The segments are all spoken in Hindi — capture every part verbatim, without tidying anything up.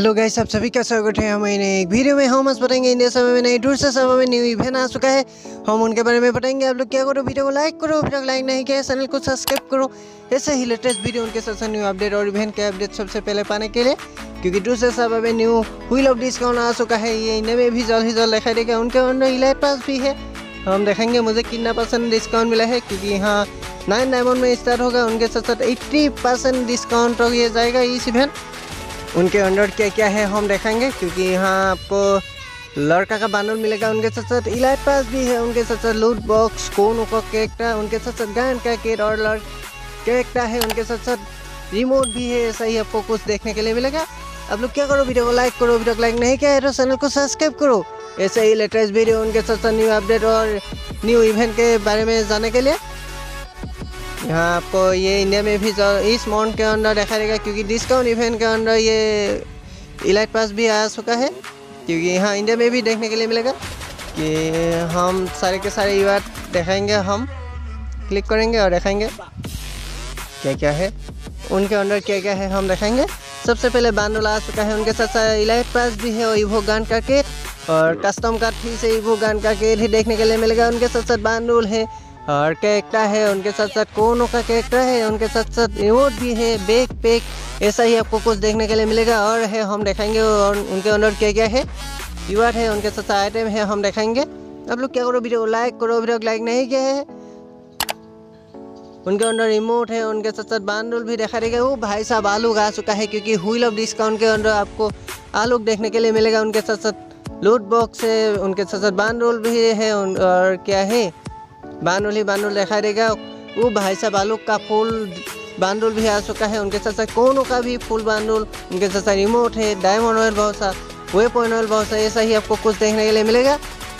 हेलो गाइस, आप सभी का स्वागत है हमारे एक वीडियो में। हम आज बताएंगे इंडिया समय में नई टूर से समय में न्यू इवेंट आ चुका है, हम उनके बारे में बताएंगे। आप लोग क्या करो, वीडियो को लाइक करो, वीडियो को लाइक नहीं किया चैनल को सब्सक्राइब करो, ऐसे ही लेटेस्ट वीडियो उनके साथ न्यू अपडेट और इवेंट के अपडेट सबसे पहले पाने के लिए। क्योंकि टूर से समय में न्यू व्हील ऑफ डिस्काउंट आ चुका है, ये इंडिया में भी जल्द ही जल्द दिखाई देगा। उनके अंदर इलाइट पास भी है, हम देखेंगे मुझे कितना परसेंट डिस्काउंट मिला है। क्योंकि यहाँ नाइन डायमंड में स्टार्ट होगा, उनके साथ साथ एट्टी परसेंट डिस्काउंट हो जाएगा इस इवेंट। उनके अंडर क्या क्या है हम देखेंगे। क्योंकि यहाँ आपको लड़का का बांडल मिलेगा, उनके साथ साथ इलाइट पास भी है, उनके साथ साथ लूट बॉक्स कोन का कैरेक्टर, उनके साथ साथ गान का केट और लड़ कैरेक्टर है, उनके साथ साथ रिमोट भी है। ऐसा ही आपको कुछ देखने के लिए मिलेगा। आप लोग क्या करो, वीडियो को लाइक करो, वीडियो को लाइक नहीं किया है तो चैनल को सब्सक्राइब करो, ऐसे ही लेटेस्ट वीडियो उनके साथ साथ न्यू अपडेट और न्यू इवेंट के बारे में जानने के लिए। यहाँ आपको ये इंडिया में भी इस मंथ के अंदर देखा देगा। क्योंकि डिस्काउंट इवेंट के अंदर ये इलाइट पास भी आ चुका है। क्योंकि यहाँ इंडिया में भी देखने के लिए मिलेगा कि हम सारे के सारे इवेंट दिखाएंगे। हम क्लिक करेंगे और दिखाएंगे क्या क्या है उनके अंदर, क्या क्या है हम दिखाएंगे। सबसे पहले बांडल आ चुका है, उनके साथ साथ इलाइट पास भी है और इवो गन का केट और कस्टम कार्ड फिर से इवो गन का केट ही देखने के लिए मिलेगा। उनके साथ साथ बांडल है और कैरेक्टर है, उनके साथ साथ कोनो का कैरेक्टर है, उनके साथ साथ रिमोट भी है, बैक पैक, ऐसा ही आपको कुछ देखने के लिए मिलेगा। और है हम दिखाएंगे और उनके अंदर क्या क्या है यूआर है, उनके साथ साथ आइटम है, हम दिखाएंगे। आप लोग क्या करो, वीडियो को लाइक करो, वीडियो को लाइक नहीं किया है। उनके अंदर रिमोट है, उनके साथ साथ बांडल भी दिखा देगा। वो भाई साहब आलू आ चुका है। क्योंकि व्हील ऑफ डिस्काउंट के अंदर आपको आलू देखने के लिए मिलेगा। उनके साथ साथ लूट बॉक्स है, उनके साथ साथ बांडल भी है और क्या है बांडल ही बांडल दिखा देगा। वो भाई साहब आलू का फुल बांडल भी आ चुका है, उनके साथ साथ कोनो का भी फुल बांडल, उनके साथ साथ रिमोट है, डायमंड ऑयल बहुत सा, वेपन ऑयल बहुत सा, ऐसा ही आपको कुछ देखने के लिए मिलेगा।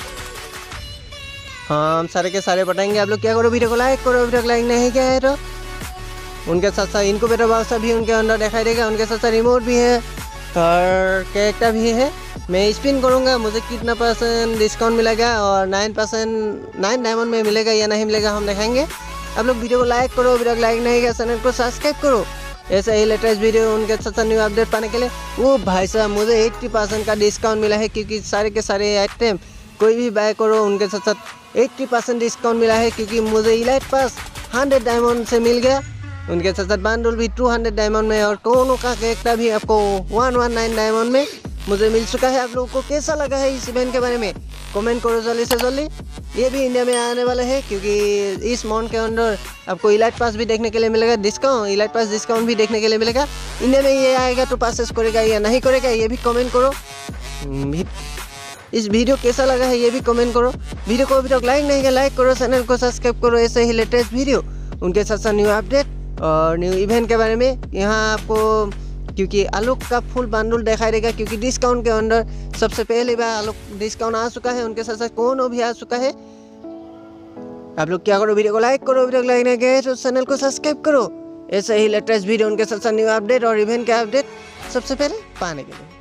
हाँ, हम सारे के सारे बताएंगे। आप लोग क्या करो, वीडियो को लाइक करो, वीडियो को लाइक नहीं किया है तो उनके साथ साथ इनक्यूबेटर बहुत भी उनके अंदर दिखाई देगा। उनके साथ साथ रिमोट भी है और कैरेक्टर भी है। मैं स्पिन करूंगा, मुझे कितना परसेंट डिस्काउंट मिलेगा और नाइन परसेंट नाइन डायमंड में मिलेगा या नहीं मिलेगा हम दिखाएंगे। आप लोग वीडियो को लाइक करो, वीडियो को लाइक नहीं किया चैनल को सब्सक्राइब करो, ऐसे ही लेटेस्ट वीडियो उनके साथ साथ न्यू अपडेट पाने के लिए। वो भाई साहब मुझे एट्टी परसेंट का डिस्काउंट मिला है। क्योंकि सारे के सारे आइटम कोई भी बाय करो, उनके साथ साथ एट्टी परसेंट डिस्काउंट मिला है। क्योंकि मुझे इलाइट पास हंड्रेड डायमंड से मिल गया, उनके साथ साथ बांडल भी टू हंड्रेड डायमंड में और कोनो का कैरेक्टर भी आपको वन वन नाइन डायमंड में मुझे मिल चुका है। आप लोगों को कैसा लगा है इस इवेंट के बारे में कमेंट करो जल्दी से जल्दी। ये भी इंडिया में आने वाले हैं। क्योंकि इस मंथ के अंदर आपको इलाइट पास भी देखने के लिए मिलेगा, डिस्काउंट इलाइट पास डिस्काउंट भी देखने के लिए मिलेगा। इंडिया में ये आएगा तो परचेस करेगा या नहीं करेगा ये भी कमेंट करो। इस वीडियो कैसा लगा है ये भी कमेंट करो। वीडियो को अभी तक लाइक नहीं किया लाइक करो, चैनल को सब्सक्राइब करो, ऐसे ही लेटेस्ट वीडियो उनके साथ साथ न्यू अपडेट और न्यू इवेंट के बारे में। यहाँ आपको क्योंकि आलू का फुल बांडल दिखाई देगा। क्योंकि डिस्काउंट के अंदर सबसे पहले बार आलू डिस्काउंट आ चुका है, उनके साथ साथ कोनो भी आ चुका है। आप लोग क्या करो, वीडियो को लाइक करो, वीडियो को लाइक नहीं किया तो चैनल को सब्सक्राइब करो, ऐसे ही लेटेस्ट वीडियो उनके साथ साथ न्यू अपडेट और इवेंट के अपडेट सबसे पहले पाने के लिए।